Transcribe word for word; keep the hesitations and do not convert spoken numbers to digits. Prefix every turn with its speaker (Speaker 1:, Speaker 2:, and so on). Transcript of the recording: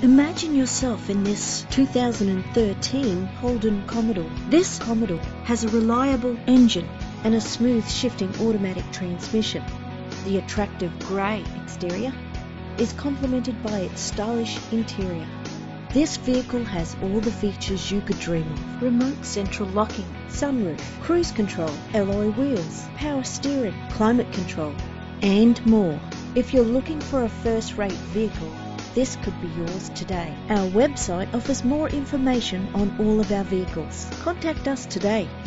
Speaker 1: Imagine yourself in this two thousand thirteen Holden Commodore. This Commodore has a reliable engine and a smooth shifting automatic transmission. The attractive grey exterior is complemented by its stylish interior. This vehicle has all the features you could dream of: remote central locking, sunroof, cruise control, alloy wheels, power steering, climate control, and more. If you're looking for a first-rate vehicle, this could be yours today. Our website offers more information on all of our vehicles. Contact us today.